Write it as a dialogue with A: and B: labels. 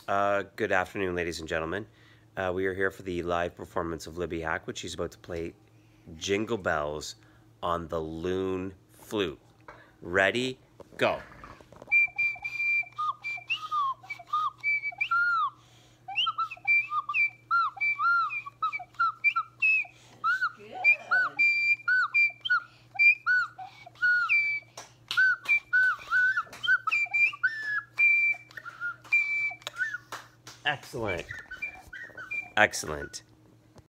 A: Good afternoon, ladies and gentlemen. We are here for the live performance of Libby Hackwood. She's about to play Jingle Bells on the Loon Flute. Ready? Go. Excellent. Excellent.